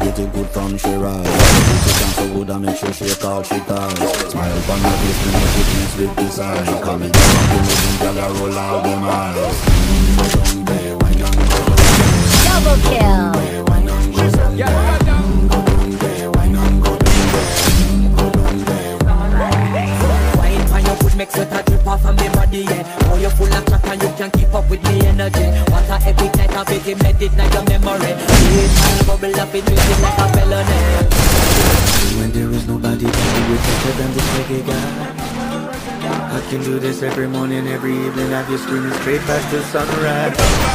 get it good from she rise. She sound so good I make sure she call she ties. Smile upon her face to make it peace with this eye. Call me down and give me them gyal a roll out them eyes. Go down there, why not go down there? Double kill. Why not go down there? Go down there, why not go down there? Go down there. Wine pan your foot makes sweat a drip off of me body, yeah. Oh, you're full of chat and you can't keep up with me energy. What a epic night of it, embedded in your memory. Each time bubble up in music like a felony. When there is nobody can do it better than this reggae guy. I can do this every morning, every evening. Have you screaming straight past the sunrise.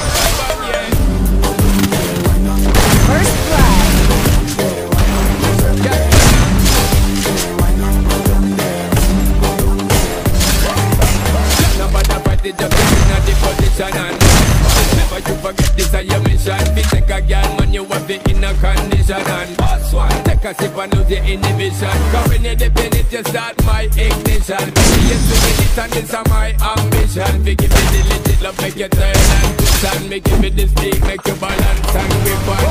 First blood. Never you forget this is your mission. Be take a girl man, you have the inner condition. And boss one, take a sip and lose your inhibition. Cause when you dip in it, you start my ignition. Yes, we get it and this is my ambition. We give me the legit love, make you turn and twist. And me give me the stick, make you balance and grip on.